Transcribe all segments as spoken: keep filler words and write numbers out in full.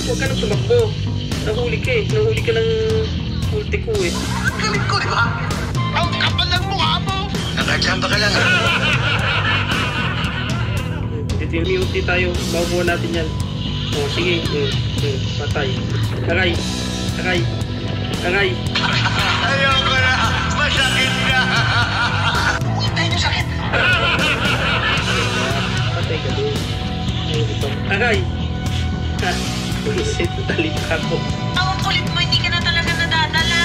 Huwag ka nang tumakbo. Nahuli ka eh. Nahuli ka ng ulti ko eh. Galit ko, di ba? Ang kapal ng mukha mo! Nakachamba ka lang, ha? Dito yung ulti tayo. Makukuha natin yan. O, sige. Hmm, hmm, patay. Aray. Aray. Aray. Ayoko na! Masakit ka! Huwag yung sakit! Patay ka doon. Aray. Ha. Buisit. Dali ka po. Ang kulit mo, hindi ka na talaga nadadala.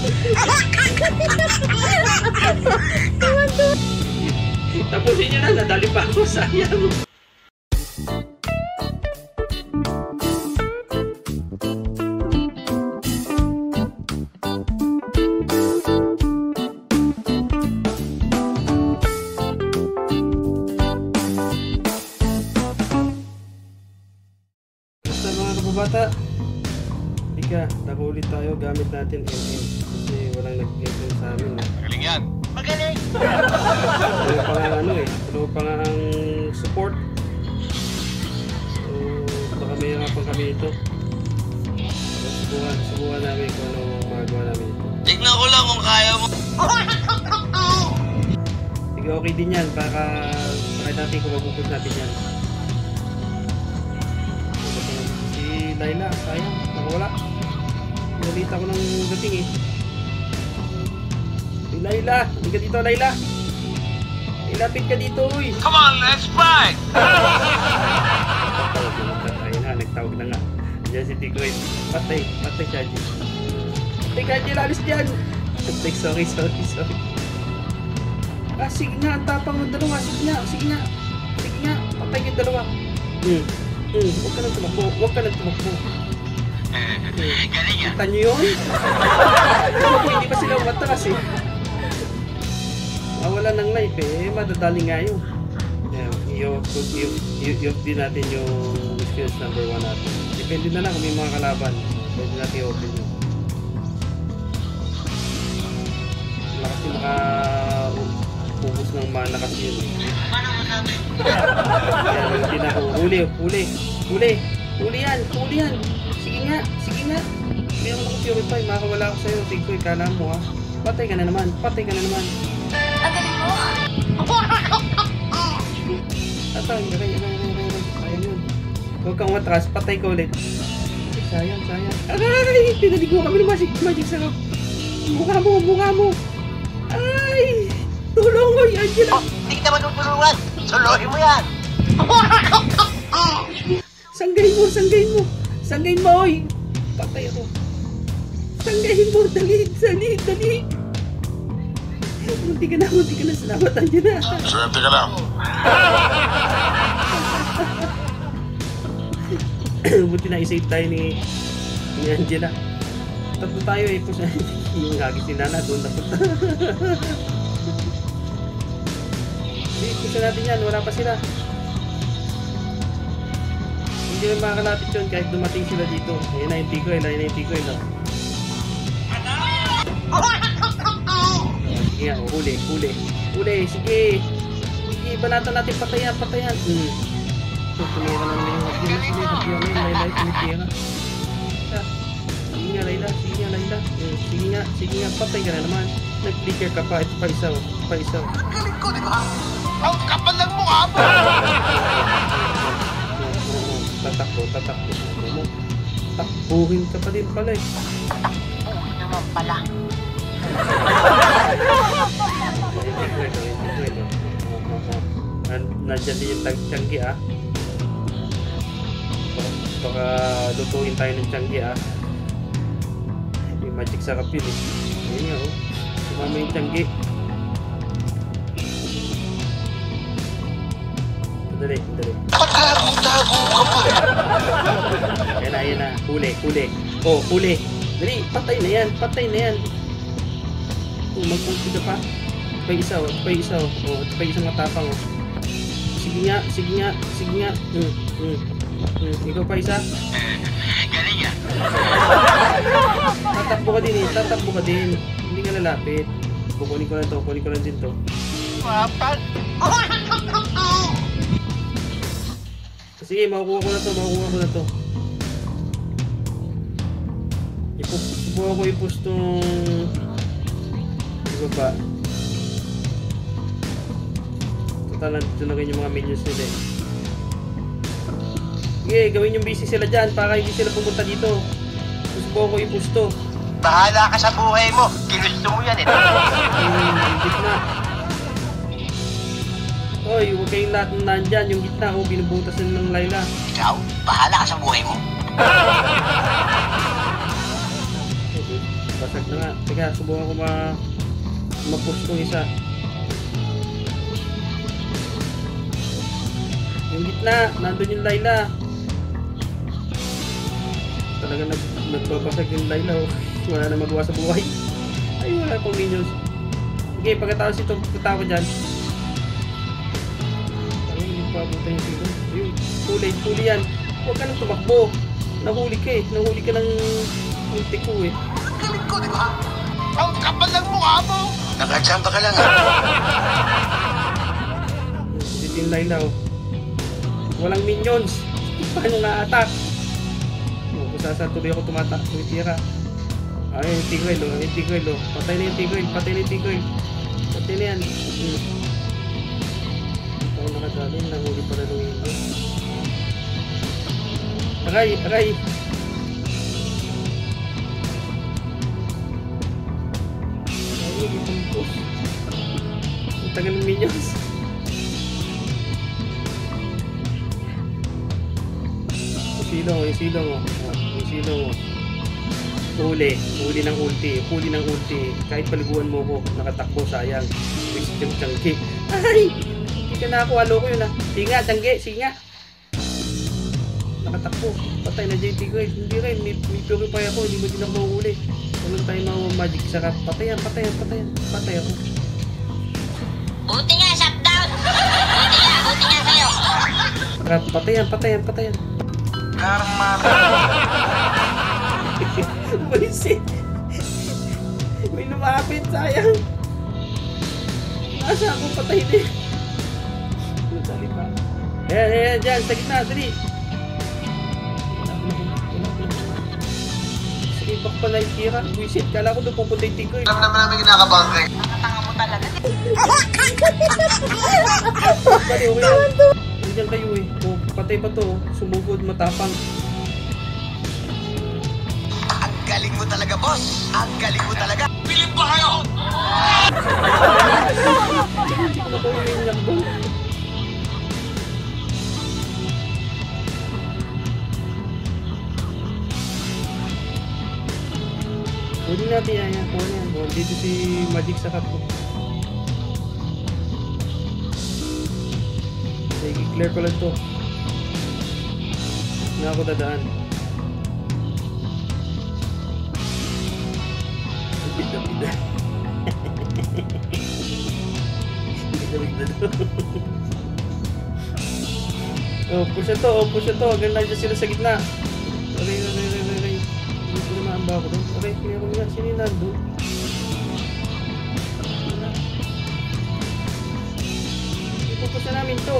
Tapusin nyo na. Nadali pa ako. Sayang. Bata, ika, nakulit tayo, gamit natin M M kasi walang nag-M M sa amin. Magaling yan! Magaling! Tulo pa nga ano eh, tulo pa nga ang support. So, baka may hapang kami ito. So, subukan, subukan namin kung ano magagawa namin ito. Tignan ko lang kung kaya mo. Sige, okay din yan, baka try natin kung mabubus natin yan. Layla, sayang, nakawala. Nalita ko ng dating eh. Hey, Layla, hindi ka dito, Layla. Ilapit ka dito, uy. Come on, let's fight! Ayun na, nagtawag na nga. Diyan si Tigoy. Patay, patay siya, G. Patay ka, G, lalis dyan. Patay, sorry, sorry, sorry. Ah, sige nga, ang tapang ng dalawa. Sige nga, sige nga. Sige nga, patay yung dalawa. Hmm. Hmm, huwag ka nang tumakbo, huwag ka nang tumakbo. Galing yan. Kita nyo yun? Tumakbo, hindi pa sila umatras eh. Mawala ng life eh, madadali nga yun. I-off din natin yung skills number one natin. Depende na lang kung may mga kalaban. Pwede natin i-open yun. Wala kasi maka-focus ng mana kasi yun eh. Yan, hindi na ako. Huli, huli, huli, huli yan, huli yan. Sige nga, sige nga. Meron akong purify, makakawala ako sa'yo. Tigkoy, kala mo ha. Patay ka na naman, patay ka na naman. Ang galing mo. Tatay, aray, aray, aray, aray. Sayang yun. Huwag kang matras, patay ka ulit. Sayang, sayang. Aray, pinaligo kami ng magic, magic sarap. Mukha mo, mukha mo. Ay, tulong mo, Angela. Oh, hindi kita matutulungan. Suluhin mo yan. Sanggay mo, sanggay mo. Sanggay mo, oy. Patay ako. Sanggayin mo, dali, dali, dali. Munti ka na, munti ka na. Salamat, Angela. Swerte ka lang. Buti na isave tayo ni, ni Angela. Tatlo tayo eh. Yung hagis ni Nana, doon na punta. Gusto natin yan, wala pa sila. Hindi na makakalapit yun kahit dumating sila dito. Ayun na yung Tigoy, ayun na yung Tigoy, no? Sige nga, huli, huli. Huli, sige. Sige, banatan natin, patayan, patayan. Hmm. So, tumira na naman yung hapyo na sila. Hapyo na yung Layla, tumira. Sige nga, Layla, sige nga, Layla. Sige nga, sige nga, patay ka na naman. Nag-flicker ka pa, ito pa isa, pa isa. Galing ko, di ba? Ang kapal ng mukha mo! Tatakbo, tatakbo. Ano? Takbuhin ka pa din pala eh. Oo naman pala. Hindi ko ito, hindi ko ito. Nandiyan din yung tiyanggi ah. Baka lutuin tayo ng tiyanggi ah. May magic sarap yun eh. Ayun nga oh. Sumama yung tiyanggi. Dali, dali. Patago-tago ka pa! Ayan na, ayan na. Huli, huli. Oh, huli. Dali, patay na yan, patay na yan. Oh, mag-ulti ka pa. Pa isa, oh, pa isa, oh. Oh, pa isang matapang, oh. Sige nga, sige nga, sige nga. Hmm, hmm. Hmm, ikaw pa isa. Galing yan. Tatakbo ka din eh, tatakbo ka din. Hindi ka lalapit. Kukunin ko lang to, kukunin ko lang din to. Mapag! Sige, makukuha ko na to, makukuha ko na to. Subukan ko i-push tong ibaba. Total nandito na rin yung mga minions nila eh. Sige, gawin yung busy sila dyan para hindi sila pumunta dito. Subukan ko i-push to. Bahala ka sa buhay mo. Ginusto mo yan eh. Yung gitna. Hoy, huwag kayong lahat na nandyan. Yung gitna, oh, binubutas na ng Layla. Ikaw, bahala ka sa buhay mo. Basag na nga. Teka, subukan ko ma ma-push tong isa. Yung gitna, nandun yung Layla. Talaga nag nagbabasag yung Layla, oh. Wala na magawa sa buhay. Ay, wala pong minions. Okay, pagkatapos ito, punta ko dyan. Ay, hindi pa abutan yung silo. Ayun, tuli, tuli yan. Huwag ka nang tumakbo. Nahuli ka eh. Nahuli ka ng ulti ko eh. Galing ko, di ba? Ang kapal ng mukha mo! Nakachamba ka lang ha? Dito yung Layla, oh. Walang minions. Paano na-attack? Oh, kung saan tuloy ako tumatak. Tumitira. Ay, yung Tigreal, oh. Yung Tigreal, oh. Patay na yung Tigreal. Patay na yung Tigreal. Patay na yan. Hmm. Ito ako nakadalin. Nahuli pala nung ito. Aray! Aray! Ay, itong push. Ang tagal ng minions. Yung silong, yung silong, oh. Yung silong, oh. Huli, huli ng ulti, huli ng ulti. Kahit paliguan mo ko, nakatakbo, sayang. Waste yung tiyangge. Ay! Hindi ka na ako, halo ko yun ah. Sige nga, tiyangge, sige nga. Nakatakbo, patay na J T ko eh. Hindi rin, may, may purify ako, hindi mo din ako mahuli. Walang tayo mga magic saka patayan, patayan, patayan. Patay ako. Buti nga, shutdown! Buti nga, buti nga sa'yo! Saka patayan, patayan, patayan. Karma. Buisit. May lumapit, sayang. Nasa ako, patay din. Masali pa. Ayan, ayan, dyan, sa gitna, dali. Sige, bak pa na yung tira. Buisit, kala ko doon pupunta yung tigre. Alam naman namin kinakabang kayo. Nakatanga mo talaga. Bali, okay yan. Nandiyan kayo eh. O, patay pa to. Sumugod, matapang. Ang galing mo talaga, boss. Ang galing mo talaga. Bilib ba kayo? Hindi ko na po yung minyak doon. Pwede natin yan yan. Pwede yan. Oh, dito si Magic sa kapo. Sige, clear ko lang to. Na ako dadaan. Bida-bida. Bida-bida to. Oh, push na to. Oh, push na to. Hanggang nandiyan sila sa gitna. Aray, aray, aray, aray. Hindi ko na maamba ako doon. Aray, clear ko nga. Sino yung nandun? Pupush na namin to.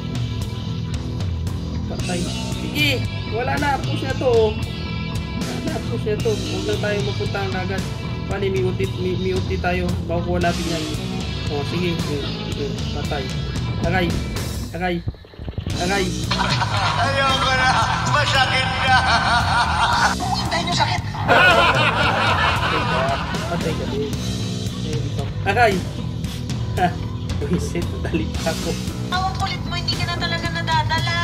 Patay. Sige, wala na. Push na to. Wala na. Push na to. Huwag lang tayo mapunta ang agad. Pali, may ulti, may, may ulti tayo. Makukuha natin yan. O, sige. Sige. Patay. Aray. Aray. Aray. Ayoko na. Masakit na. Hintayin yung sakit. Patay ka din. Aray. Ha. Buisit. Dali pa ako. Ang kulit mo, hindi ka na talaga nadadala.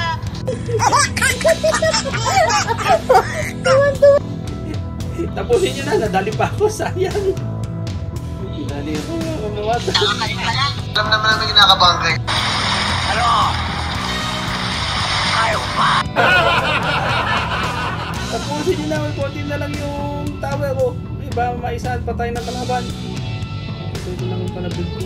Tapusin nyo na. Nadali pa ako. Sayang. Nadali ako. Mamawata. Nakakalit ka lang. Alam naman namin kinakabang kayo. Ano? Ayaw pa. Tapusin nyo na. Konti na lang yung tower ko. Iba, maisaan pa tayo ng kalaban. Ito lang ang panabid ko.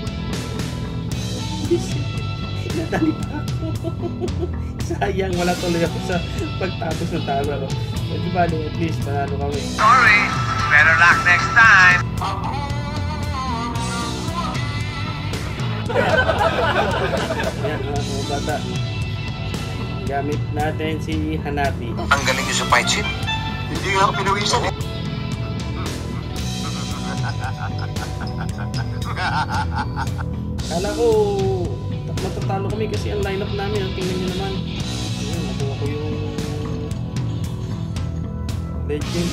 Nadali pa ako. Sayang, wala tuloy ako sa pagtapos ng tower ko. So, di ba, at least, panalo kami. Sorry. Better luck next time. Ayan, mga bata. Gamit natin si Hanabi. Ang galing niyo sa fight scene. Hindi nga ako pinawisan eh. Kala ko matatalo kami kasi ang lineup namin, tingnan nyo naman. Ayun, nakuha ko yung legend.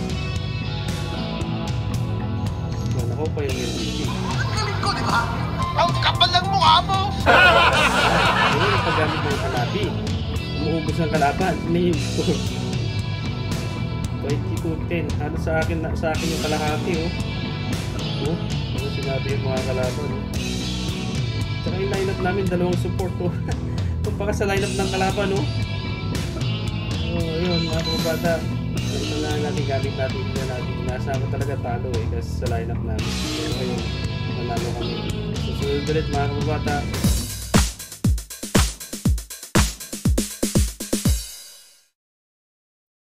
Yan, ako pa yung L P G. Galing ko, di ba? Ang kapal ng mukha mo! Ayun, yung paggamit ng kalabi. Umuubos ng kalaban. Name ko. twenty to ten. Ano sa akin, sa akin yung kalahati, oh. Oh, ano sinabi yung mga kalaban, oh. Tsaka yung lineup namin, dalawang support, oh. Kumpaka sa lineup ng kalaban, oh. Oh, ayun, mga kababata. Ano na natin gamit natin na natin. Nasa ako talaga talo, eh, kasi sa lineup namin. Pero ayun, nanalo kami. Susunod ulit, mga kababata.